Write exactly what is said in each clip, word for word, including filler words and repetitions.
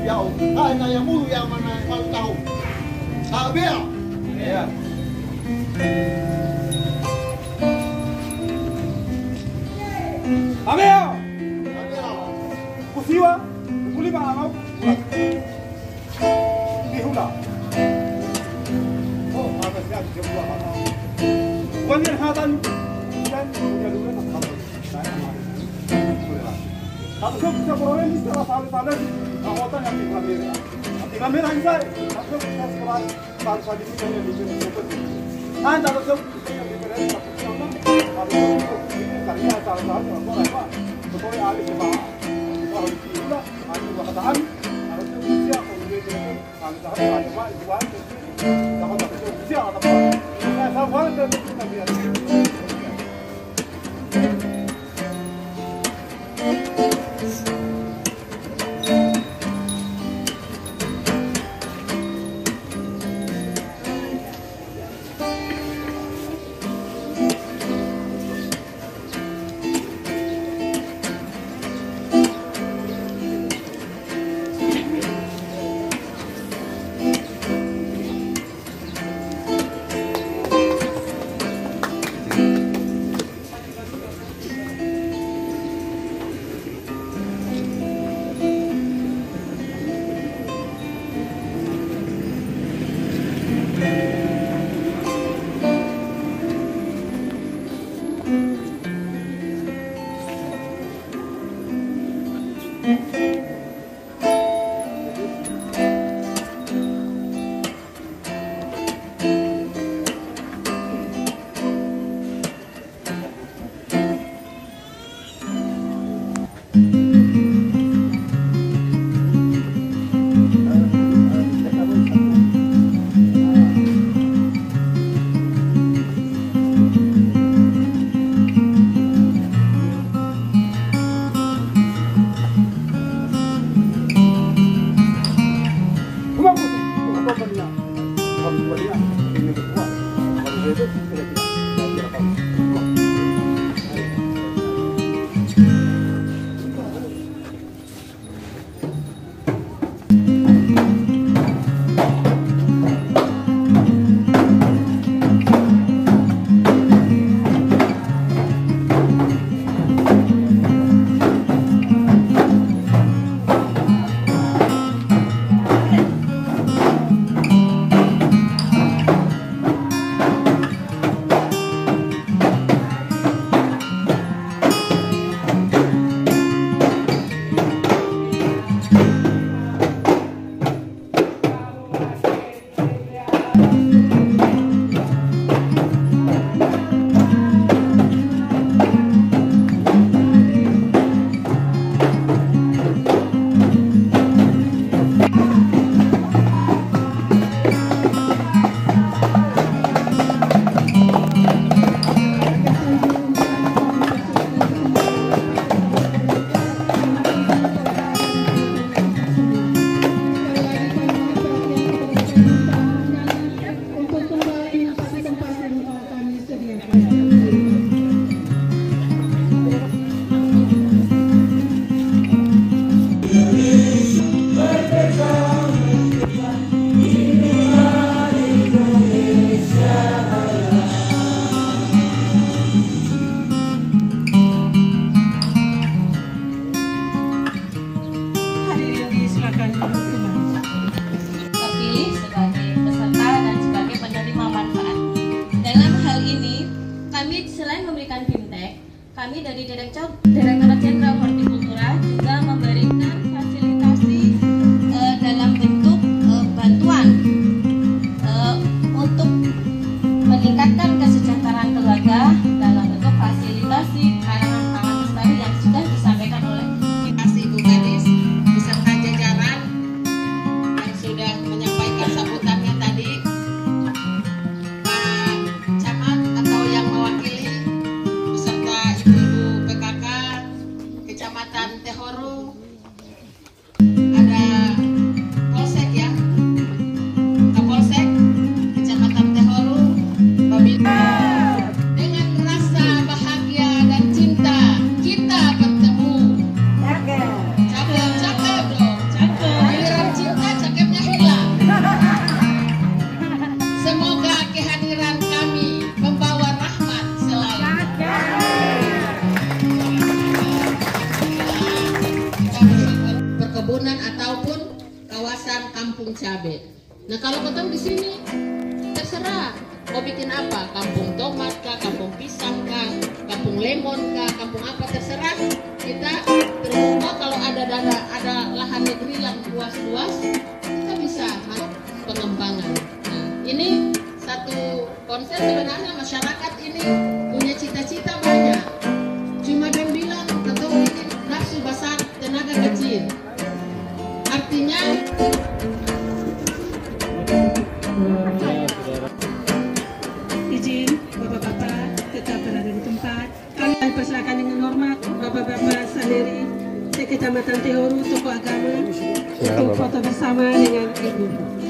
yao hai na yang mulu yang mana malu tahu sabia ya Abel kusiwa kulima mau dihula oh apa sih aku coba apa wanita hatan dan jalurnya tak tahu saya mari aku bisa beroleh di salah satu tanah kota yang di Amerika di Amerika saya aku bisa sekolah bangsa di sini yang di sini nah kalau saya yang di sini aku sama kalau ini karya salah satu aku apa betul ahli sebab kalau di sini lah ahli wakatan kalau saya usia kemudian itu ahli sahab ahli apa itu apa kalau saya usia atau apa saya sama dan kita biar perkebunan ataupun kawasan kampung cabai. Nah kalau ketemu di sini terserah mau bikin apa, kampung tomat kah, kampung pisang kah, kampung lemon kah, kampung apa, terserah. Kita terbuka kalau ada dana, ada lahan negeri yang luas-luas, kita bisa masuk pengembangan. Nah ini satu konsep, sebenarnya masyarakat ini punya cita-cita banyak, cuma dia bilang atau ini nafsu besar tenaga kecil. Artinya izin bapak-bapak tetap berada di tempat. Kami persilakan dengan hormat bapak-bapak sendiri Kecamatan Tehoru, tokoh agama, untuk foto bersama dengan ibu.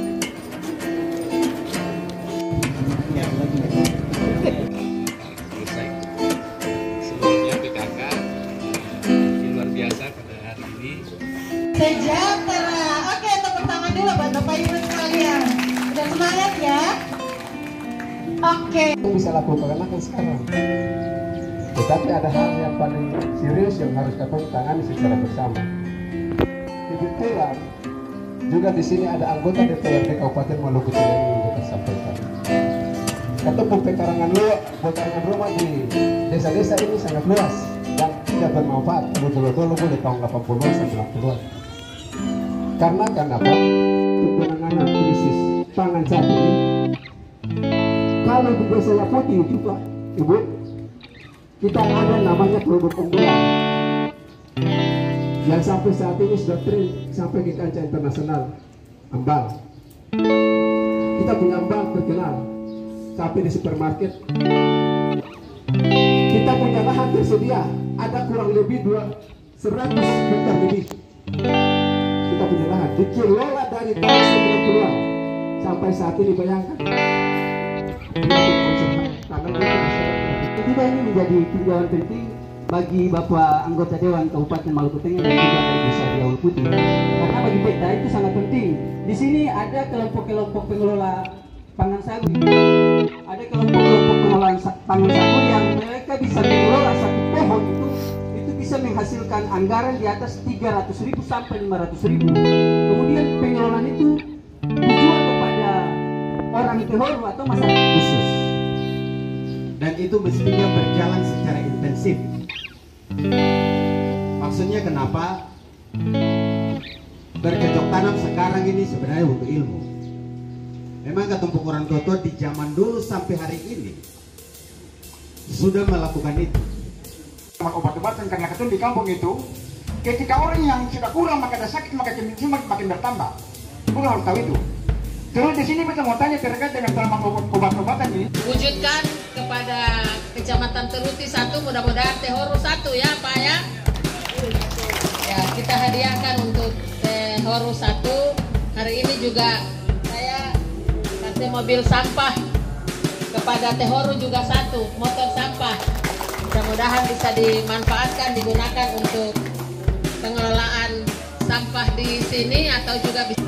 Sebelumnya P K K luar biasa pada hari ini. Sejahtera. Oke, tepuk tangan dulu buat Bapak Ibu sekalian. Udah semangat ya? Oke. Bisa lakukan kan sekarang. Tetapi ada hal yang paling serius yang harus kita tangani secara bersama. Kebetulan juga di sini ada anggota D P R D Kabupaten Maluku Tengah yang ingin kita sampaikan. Ketemu pekarangan luas, pekarangan rumah di desa-desa ini sangat luas dan tidak bermanfaat. Betul-betul boleh tahun delapan puluhan sampai sembilan puluhan. Karena kenapa? Untuk penanganan krisis pangan saat ini, kalau di desa Yapoti itu Pak, Ibu, kita ada namanya produk unggulan yang sampai saat ini sudah tren sampai ke kancah internasional, ambal. Kita punya ambal terkenal sampai di supermarket. Kita punya lahan tersedia, ada kurang lebih dua seratus hektar lebih. Kita punya lahan dikelola dari tahun sembilan puluhan sampai saat ini, bayangkan. Kita ini menjadi tinjauan penting bagi Bapak anggota Dewan Kabupaten Maluku Tengah dan juga dari Desa Riau Putih. Karena bagi kita itu sangat penting. Di sini ada kelompok-kelompok pengelola pangan sagu, ada kelompok-kelompok pengelola pangan sagu yang mereka bisa mengelola satu pohon itu itu bisa menghasilkan anggaran di atas tiga ratus ribu sampai lima ratus ribu. Kemudian pengelolaan itu dijual kepada orang Tehoru atau masyarakat khusus. Dan itu mestinya berjalan secara intensif. Maksudnya kenapa? Bercocok tanam sekarang ini sebenarnya untuk ilmu. Memang ketumpuk orang tua di zaman dulu sampai hari ini sudah melakukan itu. Obat-obatan karena ketun di kampung itu, ketika orang yang sudah kurang maka ada sakit maka cuma makin bertambah. Kita harus tahu itu. Terus di sini kita mau tanya terkait dengan tanaman obat-obatan ini. wujudkan kepada Kecamatan Teruti satu, mudah-mudahan Tehoru satu ya Pak ya. Ya kita hadiahkan untuk Tehoru satu. Hari ini juga saya kasih mobil sampah kepada Tehoru juga satu, motor sampah. Mudah-mudahan bisa dimanfaatkan, digunakan untuk pengelolaan sampah di sini atau juga bisa